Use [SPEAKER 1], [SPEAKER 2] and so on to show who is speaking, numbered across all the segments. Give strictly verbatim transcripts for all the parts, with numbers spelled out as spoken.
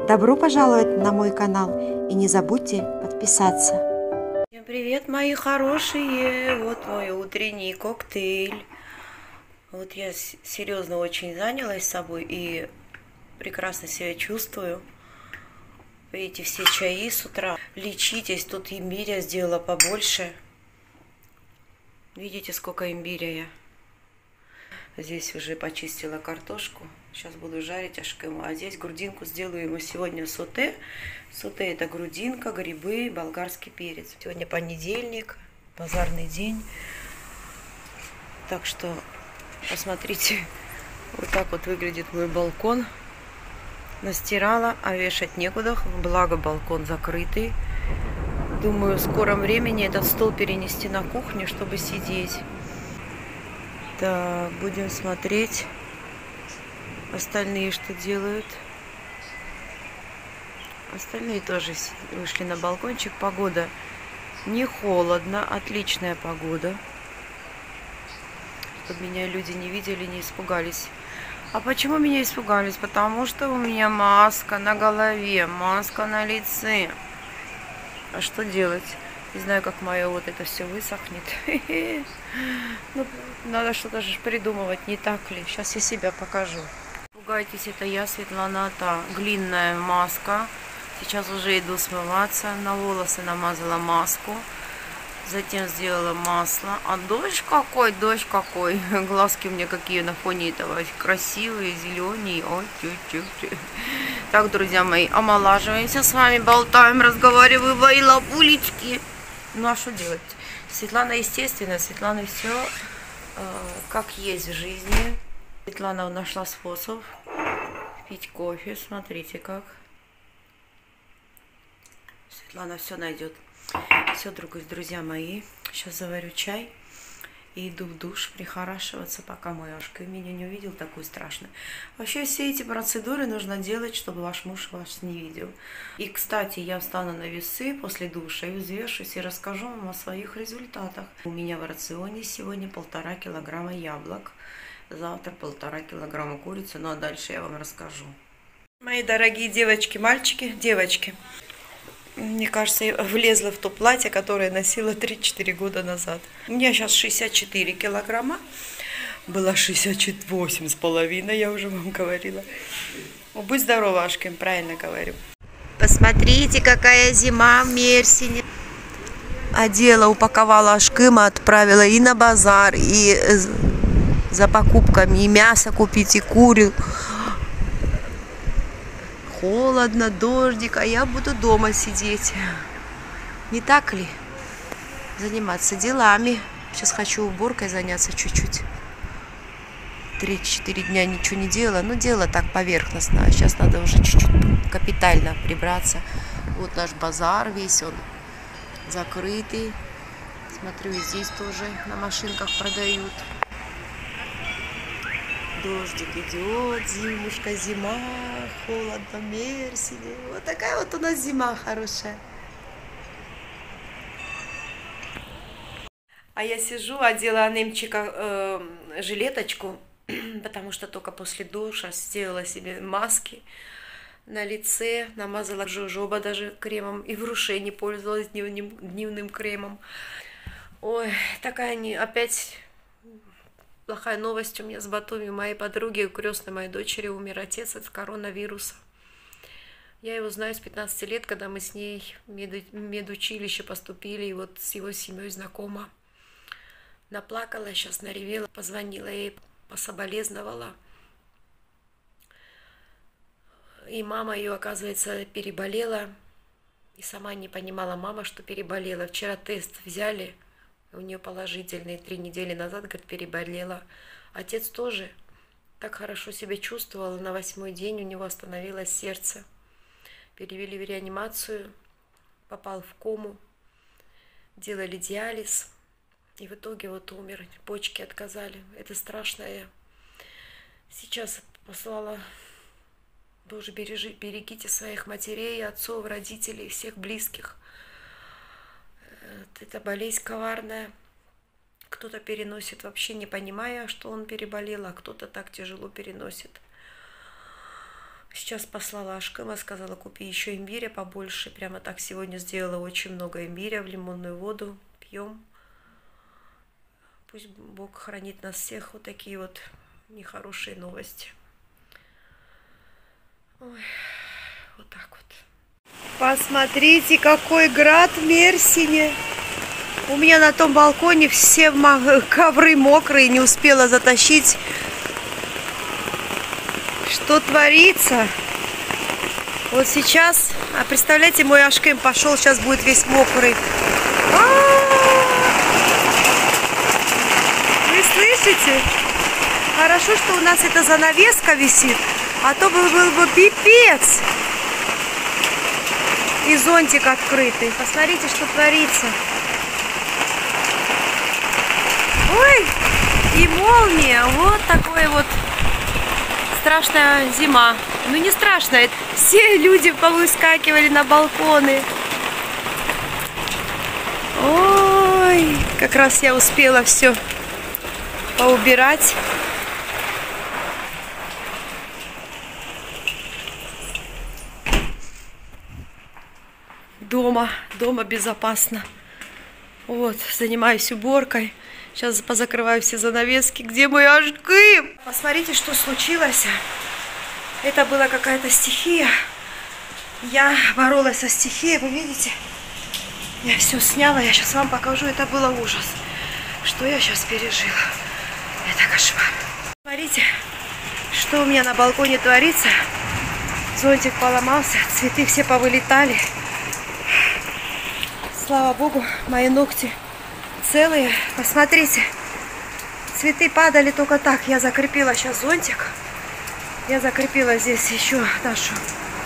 [SPEAKER 1] Добро пожаловать на мой канал и не забудьте подписаться.
[SPEAKER 2] Всем привет, мои хорошие! Вот мой утренний коктейль. Вот я серьезно очень занялась собой и прекрасно себя чувствую. Эти все чаи с утра. Лечитесь, тут имбиря сделала побольше. Видите, сколько имбиря я. Здесь уже почистила картошку. Сейчас буду жарить ашкему. А здесь грудинку сделаю ему сегодня соте. Соте это грудинка, грибы, болгарский перец. Сегодня понедельник, базарный день. Так что посмотрите, вот так вот выглядит мой балкон. Настирала, а вешать некуда. Благо балкон закрытый. Думаю, в скором времени этот стол перенести на кухню, чтобы сидеть. Так, будем смотреть. Остальные что делают? Остальные тоже вышли на балкончик. Погода не холодно, отличная погода. Чтобы меня люди не видели, не испугались. А почему меня испугались? Потому что у меня маска на голове, маска на лице. А что делать? Не знаю, как мое вот это все высохнет. Ну, надо что-то же придумывать, не так ли? Сейчас я себя покажу. Пугайтесь, это я, Светлана, та глинная маска. Сейчас уже иду смываться. На волосы намазала маску. Затем сделала масло. А дождь какой, дождь какой. Глазки у меня какие на фоне этого. Красивые, зеленые. Ой, чуть-чуть. Так, друзья мои, омолаживаемся с вами, болтаем, разговариваем, мои лапулечки. Ну, а что делать? Светлана, естественно, Светлана все э, как есть в жизни. Светлана нашла способ пить кофе. Смотрите как. Светлана все найдет. Все, друзья мои. Сейчас заварю чай и иду в душ прихорашиваться, пока мой Ашка меня не увидел такой страшный. Вообще все эти процедуры нужно делать, чтобы ваш муж вас не видел. И, кстати, я встану на весы после душа и взвешусь и расскажу вам о своих результатах. У меня в рационе сегодня полтора килограмма яблок. Завтра полтора килограмма курицы, ну а дальше я вам расскажу. Мои дорогие девочки, мальчики, девочки. Мне кажется, я влезла в то платье, которое носила три-четыре года назад. У меня сейчас шестьдесят четыре килограмма. Было шестьдесят восемь с половиной, я уже вам говорила. Будь здорова, Ашкин, правильно говорю. Посмотрите, какая зима в Мерсине. Одела, упаковала Ашкима, отправила и на базар, и за покупками, и мясо купить, и курю. Холодно, дождик, а я буду дома сидеть. Не так ли? Заниматься делами. Сейчас хочу уборкой заняться чуть-чуть. три-четыре дня ничего не делала. Ну, дело так поверхностно. Сейчас надо уже чуть-чуть капитально прибраться. Вот наш базар весь, он закрытый. Смотрю, и здесь тоже на машинках продают. Дождик идет, зимушка, зима, холодно, Мерсине. Вот такая вот у нас зима хорошая. А я сижу, одела Немчика э, жилеточку, потому что только после душа сделала себе маски на лице, намазала жожоба даже кремом и в руше не пользовалась дневным, дневным кремом. Ой, такая не опять... Плохая новость у меня с Батуми. У моей подруги, у крестной моей дочери умер отец от коронавируса. Я его знаю с пятнадцати лет, когда мы с ней в медучилище поступили, и вот с его семьей знакома. Наплакала, сейчас наревела, позвонила ей, пособолезновала. И мама ее, оказывается, переболела. И сама не понимала мама, что переболела. Вчера тест взяли. У нее положительный, три недели назад, говорит, переболела. Отец тоже так хорошо себя чувствовал. На восьмой день у него остановилось сердце. Перевели в реанимацию, попал в кому, делали диализ. И в итоге вот умер, почки отказали. Это страшное. Сейчас послала, Боже, бережи, берегите своих матерей, отцов, родителей, всех близких. Это болезнь коварная. Кто-то переносит вообще не понимая, что он переболел, а кто-то так тяжело переносит. Сейчас послала Ашкыма, сказала, купи еще имбиря побольше. Прямо так сегодня сделала очень много имбиря в лимонную воду. Пьем. Пусть Бог хранит нас всех. Вот такие вот нехорошие новости. Ой, вот так вот. Посмотрите, какой град в Мерсине. У меня на том балконе все ковры мокрые, не успела затащить. Что творится? Вот сейчас, а представляете, мой Ашкем пошел, сейчас будет весь мокрый. Вы слышите? Хорошо, что у нас эта занавеска висит, а то был, был бы пипец. И зонтик открытый. Посмотрите, что творится. Ой, и молния. Вот такой вот страшная зима. Ну не страшная. Все люди повыскакивали на балконы. Ой, как раз я успела все поубирать. Дома, дома безопасно. Вот, занимаюсь уборкой. Сейчас позакрываю все занавески. Где мой Ашкым? Посмотрите, что случилось. Это была какая-то стихия. Я боролась со стихией, вы видите? Я все сняла, я сейчас вам покажу. Это было ужас. Что я сейчас пережила. Это кошмар. Смотрите, что у меня на балконе творится. Зонтик поломался, цветы все повылетали. Слава Богу, мои ногти целые. Посмотрите, цветы падали только так. Я закрепила сейчас зонтик. Я закрепила здесь еще нашу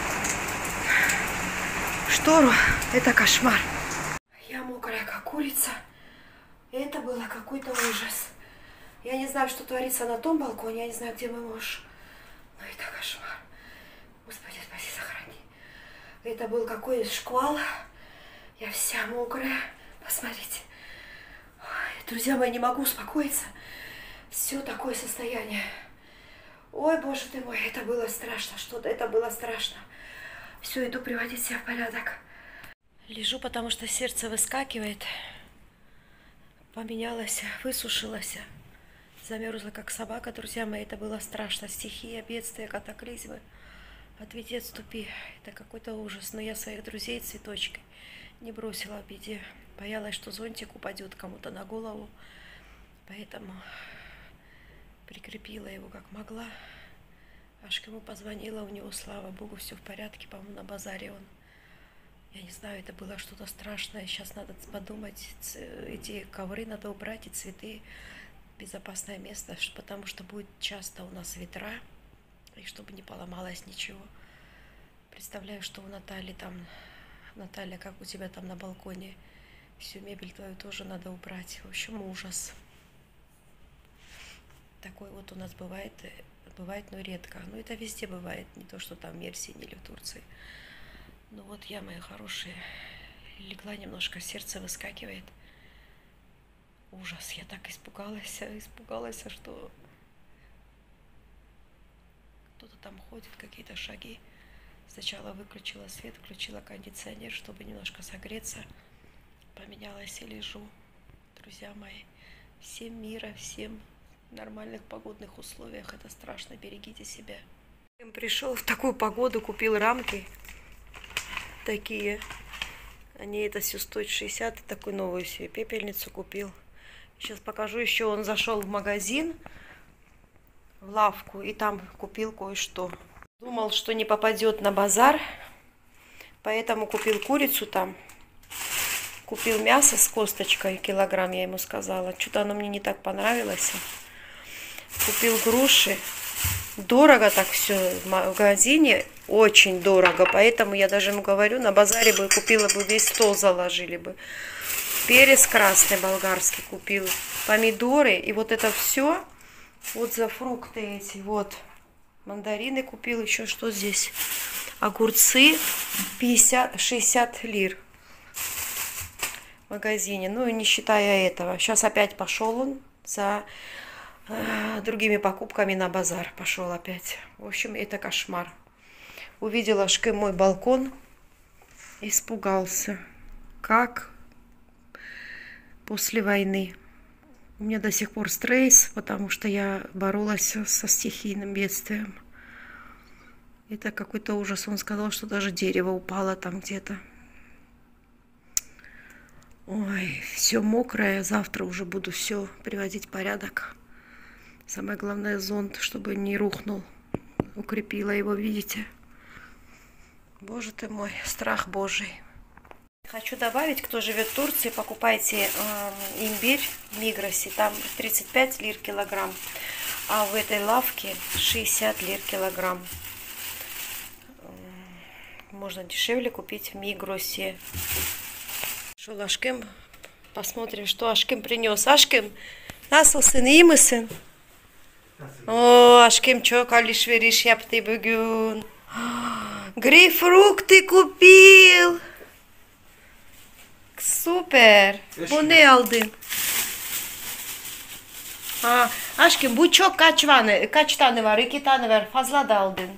[SPEAKER 2] штору. Это кошмар. Я мокрая, как курица. Это было какой-то ужас. Я не знаю, что творится на том балконе. Я не знаю, где мой муж. Но это кошмар. Господи, спаси, сохрани. Это был какой-то шквал. Я вся мокрая. Посмотрите. Ой, друзья мои, не могу успокоиться. Все такое состояние. Ой, боже ты мой, это было страшно. Что-то это было страшно. Все, иду приводить себя в порядок. Лежу, потому что сердце выскакивает. Поменялось, высушилось. Замерзла, как собака, друзья мои. Это было страшно. Стихия, бедствия, катаклизмы. Отведи, отступи. Это какой-то ужас. Но я своих друзей цветочкой не бросила в беде. Боялась, что зонтик упадет кому-то на голову. Поэтому прикрепила его как могла. Аж к ему позвонила, у него, слава Богу, все в порядке. По-моему, на базаре он. Я не знаю, это было что-то страшное. Сейчас надо подумать. Эти ковры надо убрать, и цветы. Безопасное место, потому что будет часто у нас ветра. И чтобы не поломалось ничего. Представляю, что у Натальи там... Наталья, как у тебя там на балконе? Всю мебель твою тоже надо убрать. В общем, ужас. Такой вот у нас бывает, бывает, но редко. Но это везде бывает, не то, что там в Мерсине или в Турции. Ну вот я, моя хорошая, легла немножко, сердце выскакивает. Ужас, я так испугалась, испугалась, что кто-то там ходит, какие-то шаги. Сначала выключила свет, включила кондиционер, чтобы немножко согреться. Поменялась и лежу. Друзья мои, всем мира, всем в нормальных погодных условиях. Это страшно, берегите себя. Пришел в такую погоду, купил рамки. Такие. Они это все стоят шестьдесят. Такую новую себе пепельницу купил. Сейчас покажу еще. Он зашел в магазин, в лавку, и там купил кое-что. Думал, что не попадет на базар, поэтому купил курицу там. Купил мясо с косточкой, килограмм, я ему сказала. Что-то оно мне не так понравилось. Купил груши. Дорого так все в магазине, очень дорого. Поэтому я даже ему говорю, на базаре бы купила бы, весь стол заложили бы. Перец красный болгарский купил. Помидоры. И вот это все, вот за фрукты эти, вот. Мандарины купил, еще что здесь? Огурцы пятьдесят, шестьдесят лир в магазине. Ну и не считая этого. Сейчас опять пошел он за э, другими покупками на базар. Пошел опять. В общем, это кошмар. увидел Ашкем мой балкон, испугался. Как после войны. У меня до сих пор стресс, потому что я боролась со стихийным бедствием. Это какой-то ужас. Он сказал, что даже дерево упало там где-то. Ой, все мокрое. Завтра уже буду все приводить в порядок. Самое главное, зонт, чтобы не рухнул. Укрепила его, видите? Боже ты мой, страх Божий. Хочу добавить, кто живет в Турции, покупайте э, имбирь в Мигросе, там тридцать пять лир килограмм, а в этой лавке шестьдесят лир килограмм. Можно дешевле купить в Мигросе. Шел Ашкем, посмотрим, что Ашкем принес. Ашкем, nasılsın, iyi misin? О, Ашкем, çok alışveriş yaptı bugün. Greyfrukt купил. Süper. Bu ne aldın? Ha, aşkım bu çok kaç tane, kaç tane var? İki tane var. Fazla da aldın.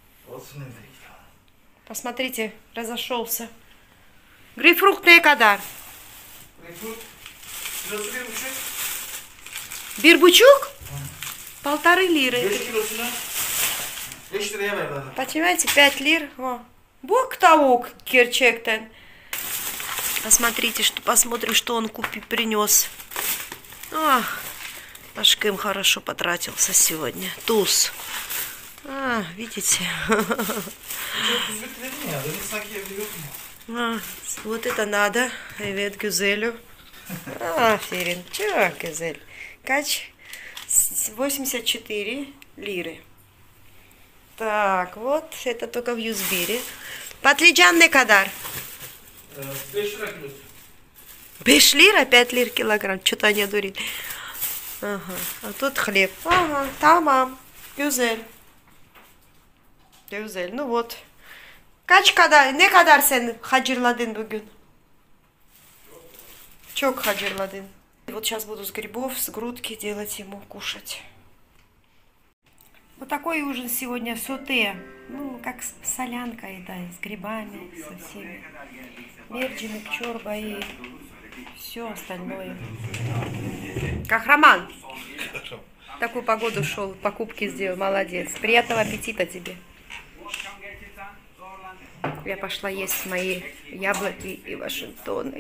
[SPEAKER 2] Посмотрите, разошелся. Грейпфрукт ne kadar?
[SPEAKER 3] Greyfurt kilosu bir buçuk.
[SPEAKER 2] Bir buçuk? Полторы лиры.
[SPEAKER 3] Beş kilosuna beş liraya ver bana.
[SPEAKER 2] Понимаете, пять лир. О. Бог того, gerçekten. Посмотрите, что, посмотрим, что он купи, принес. Ах, Ашкем хорошо потратился сегодня. Туз. А, видите? А, вот это надо. Привет, Гюзелю. А, Ферин, чё, Гюзель? Кач восемьдесят четыре лиры. Так, вот, это только в Юзбире. Patlıcan ne kadar?
[SPEAKER 3] beş lira kilosu.
[SPEAKER 2] beş лира, пять лир килограмм. Что-то они одурили. Ага. А тут хлеб. Ага, tamam. Güzel. Güzel. Ну вот. Kaç kadar, ne kadar sen hazırladın bugün? Çok hazırladın. Вот сейчас буду с грибов, с грудки делать ему кушать. Вот такой ужин сегодня, соте. Ну, как солянка еда, с грибами, со всеми. Мерджиник, чорба и все остальное. Кахраман. Такую погоду шел, покупки сделал, молодец. Приятного аппетита тебе. Я пошла есть мои яблоки и вашингтоны.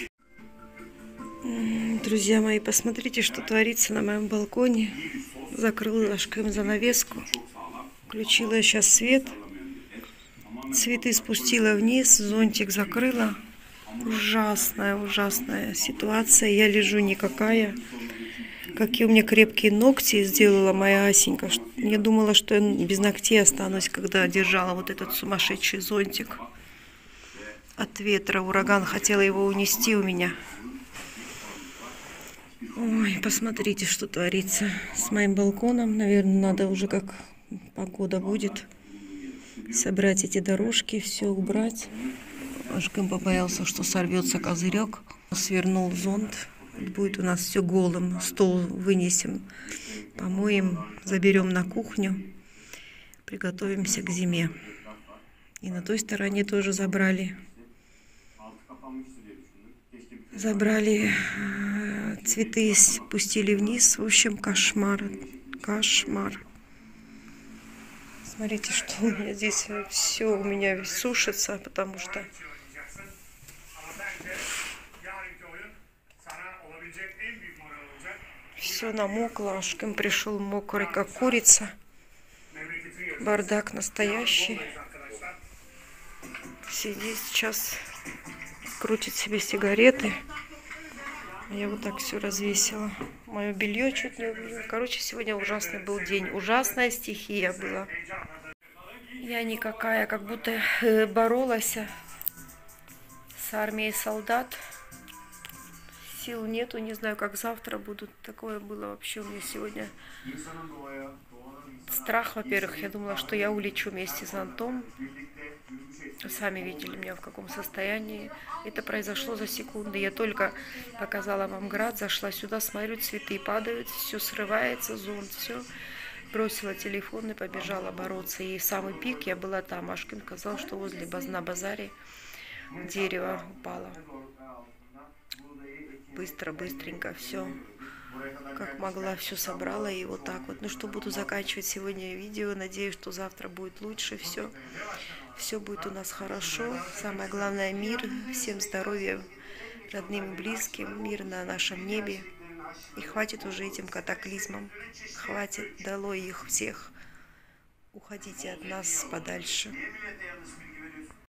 [SPEAKER 2] Друзья мои, посмотрите, что творится на моем балконе. Закрыла Ашкем занавеску. Включила сейчас свет. Цветы спустила вниз, зонтик закрыла. Ужасная, ужасная ситуация. Я лежу никакая. Какие у меня крепкие ногти сделала моя Асенька. Я думала, что я без ногтей останусь, когда держала вот этот сумасшедший зонтик. От ветра ураган хотела его унести у меня. Ой, посмотрите, что творится с моим балконом. Наверное, надо уже, как погода будет, собрать эти дорожки, все убрать. Ашкем побоялся, что сорвется козырек. Свернул зонт. Будет у нас все голым. Стол вынесем, помоем, заберем на кухню. Приготовимся к зиме. И на той стороне тоже забрали. Забрали цветы, спустили вниз. В общем, кошмар. Кошмар. Смотрите, что у меня здесь все у меня сушится, потому что все намокло. Ашкем пришел мокрый, как курица. Бардак настоящий. Сидит сейчас, крутит себе сигареты. Я вот так все развесила. Мое белье чуть не убило. Короче, сегодня ужасный был день. Ужасная стихия была. Я никакая, как будто боролась с армией солдат. Сил нету, не знаю, как завтра будут. Такое было вообще у меня сегодня. Страх, во-первых. Я думала, что я улечу вместе с зонтом. Сами видели меня в каком состоянии. Это произошло за секунды. Я только показала вам град, зашла сюда, смотрю, цветы падают, все срывается, зонт, все. бросила телефон и побежала бороться. И в самый пик я была там. Ашкин сказал, что возле баз- на базаре дерево упало. Быстро, быстренько все, как могла, все собрала. И вот так вот. Ну что, буду заканчивать сегодня видео. Надеюсь, что завтра будет лучше все. Все будет у нас хорошо. Самое главное — мир. Всем здоровья, родным и близким. Мир на нашем небе. И хватит уже этим катаклизмом. Хватит, долой их всех. Уходите от нас подальше.